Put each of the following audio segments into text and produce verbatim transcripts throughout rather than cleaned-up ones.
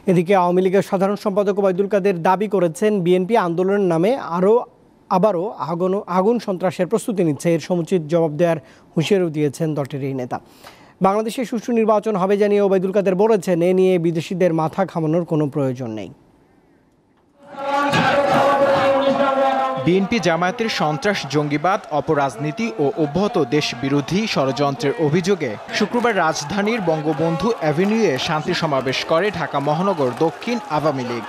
এদিকে আওয়ামী লীগের সাধারণ সম্পাদক ওবাইদুল কাদের দাবি করেছেন বিএনপি আন্দোলনের নামে আরও আবারও আগুন আগুন সন্ত্রাসের প্রস্তুতি নিচ্ছে। এর সমুচিত জবাব দেওয়ার হুঁশিয়ারিও দিয়েছেন দলটির এই নেতা। বাংলাদেশে সুষ্ঠু নির্বাচন হবে জানিয়ে ওবাইদুল কাদের বলেছেন, এ নিয়ে বিদেশিদের মাথা ঘামানোর কোনো প্রয়োজন নেই। বিএনপি জামায়াতের সন্ত্রাস, জঙ্গিবাদ, অপরাজনীতি ও অব্যাহত দেশ বিরোধী ষড়যন্ত্রের অভিযোগে শুক্রবার রাজধানীর বঙ্গবন্ধু অ্যাভিনিউয়ে শান্তি সমাবেশ করে ঢাকা মহানগর দক্ষিণ আওয়ামী লীগ।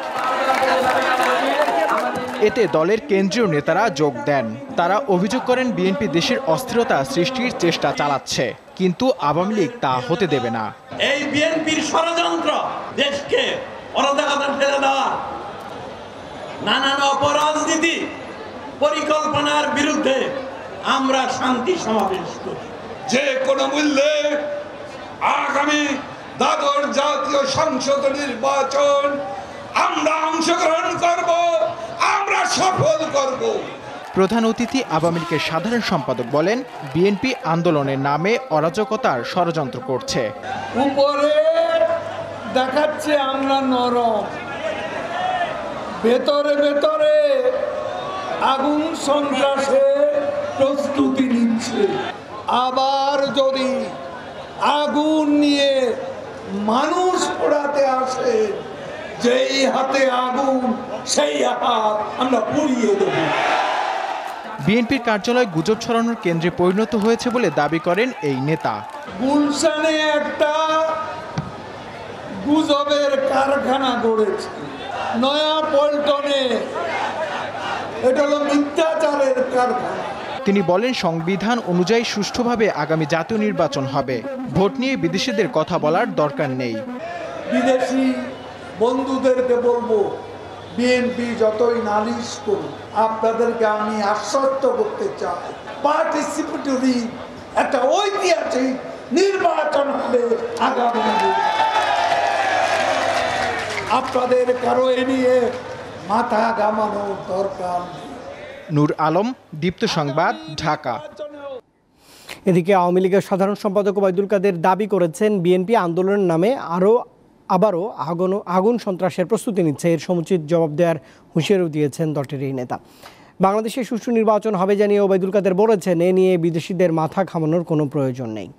এতে দলের কেন্দ্রীয় নেতারা যোগ দেন। তারা অভিযোগ করেন বিএনপি দেশের অস্থিরতা সৃষ্টির চেষ্টা চালাচ্ছে, কিন্তু আওয়ামী লীগ তা হতে দেবে না। এই বিএনপির ষড়যন্ত্র দেশকে অরাজকতায় ফেলে দেওয়া, নানান অপরাজনীতি পরিকল্পনার বিরুদ্ধে আমরা শান্তি সমাবেশ করি। যে কোনো মূল্যে আগামী দ্বাদশ জাতীয় সংসদ নির্বাচন আমরা অংশগ্রহণ করব, আমরা সফল করব। প্রধান অতিথি আওয়ামী লীগের সাধারণ সম্পাদক বলেন, বিএনপি আন্দোলনের নামে অরাজকতার ষড়যন্ত্র করছে। উপরে দেখাচ্ছে আমরা নরম, ভেতরে ভেতরে আগুন সন্ত্রাসের প্রস্তুতি নিচ্ছে। আবার যদি আগুন নিয়ে মানুষ পোড়াতে আসে, যেই হাতে আগুন সেই হাত আমরা পুড়িয়ে দেব। বিএনপির কার্যালয় গুজব ছড়ানোর কেন্দ্রে পরিণত হয়েছে বলে দাবি করেন এই নেতা। গুলশানে একটা গুজবের কারখানা গড়েছে, নয়া পল্টনে এটা হলো মিথ্যাচারের কারখানা। তিনি বলেন, সংবিধান অনুযায়ী সুষ্ঠুভাবে আগামী জাতীয় নির্বাচন হবে। ভোট নিয়ে বিদেশিদের কথা বলার দরকার নেই। বিদেশি বন্ধুদেরকে বলবো, বিএনপি যতই নালিশ করুন, আপনাদেরকে আমি আশ্বস্ত করতে চাই, পার্টিসিপেটরি একটা ঐতিহাসিক নির্বাচন হবে আগামী দিনে। আপনাদের কারো এ নিয়ে মাথা ঘামানোর দরকার নেই। নূর আলম, দীপ্ত সংবাদ, ঢাকা। এদিকে আওয়ামী লীগের সাধারণ সম্পাদক ওবাইদুল কাদের দাবি করেছেন, বিএনপি আন্দোলনের নামে আরও আবারও আগুন আগুন সন্ত্রাসের প্রস্তুতি নিচ্ছে। এর সমুচিত জবাব দেওয়ার হুঁশিয়ারিও দিয়েছেন দলটির এই নেতা। বাংলাদেশে সুষ্ঠু নির্বাচন হবে জানিয়ে ওবাইদুল কাদের বলেছেন, এ নিয়ে বিদেশিদের মাথা ঘামানোর কোনো প্রয়োজন নেই।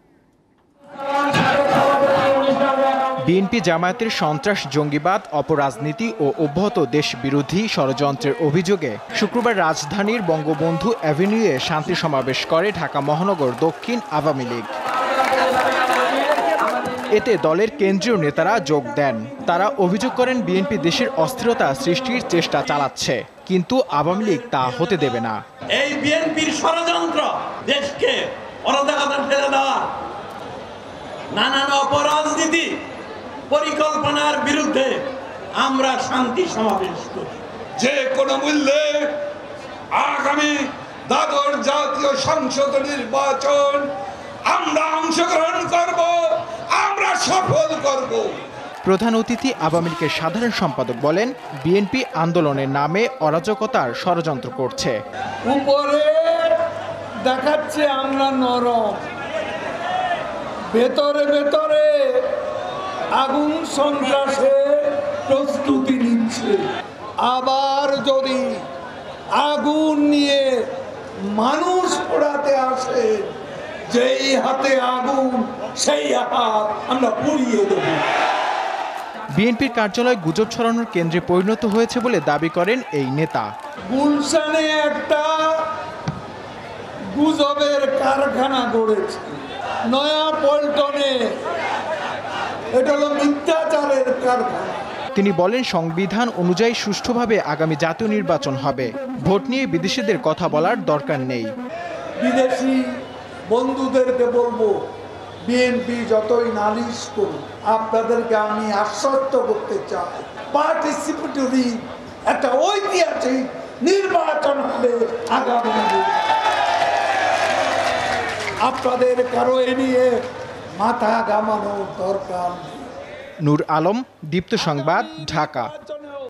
বিএনপি জামায়াতের সন্ত্রাস, জঙ্গিবাদ, অপরাজনীতি ও অব্যাহত দেশ বিরোধী ষড়যন্ত্রের অভিযোগে শুক্রবার রাজধানীর বঙ্গবন্ধু অ্যাভিনিউয়ে শান্তি সমাবেশ করে ঢাকা মহানগর দক্ষিণ আওয়ামী লীগ। এতে দলের কেন্দ্রীয় নেতারা যোগ দেন। তারা অভিযোগ করেন বিএনপি দেশের অস্থিরতা সৃষ্টির চেষ্টা চালাচ্ছে, কিন্তু আওয়ামী লীগ তা হতে দেবে না। এই বিএনপির ষড়যন্ত্র দেশকে অরাজকতায় ফেলে দেওয়া, নানান অপরাজনীতি পরিকল্পনার বিরুদ্ধে আমরা শান্তি সমাবেশ করি। যে কোনো মূল্যে আগামী দ্বাদশ জাতীয় সংসদ নির্বাচন আমরা অংশগ্রহণ করব, আমরা সফল করব। প্রধান অতিথি আওয়ামী লীগের সাধারণ সম্পাদক বলেন, বিএনপি আন্দোলনের নামে অরাজকতার ষড়যন্ত্র করছে। উপরে দেখাচ্ছে আমরা নরম, ভেতরে ভেতরে আগুন সন্ত্রাসের প্রস্তুতি নিচ্ছে। আবার যদি আগুন নিয়ে মানুষ পোড়াতে আসে, যেই হাতে আগুন সেই হাত আমরা পুড়িয়ে দেব। বিএনপির কার্যালয় গুজব ছড়ানোর কেন্দ্রে পরিণত হয়েছে বলে দাবি করেন এই নেতা। গুলশানে একটা গুজবের কারখানা গড়েছে, নয়া পল্টনে এটা হলো মিথ্যাচারের কারখানা। তিনি বলেন, সংবিধান অনুযায়ী সুষ্ঠুভাবে আগামী জাতীয় নির্বাচন হবে। ভোট নিয়ে বিদেশিদের কথা বলার দরকার নেই। বিদেশি বন্ধুদেরকে বলবো, বিএনপি যতই নালিশ করুন, আপনাদেরকে আমি আশ্বস্ত করতে চাই, পার্টিসিপেটরি একটা ঐতিহাসিক নির্বাচন হবে আগামী দিনে। আপনাদের কারো এ নিয়ে মাথা ঘামানোর দরকার নেই। নূর আলম, দীপ্ত সংবাদ, ঢাকা।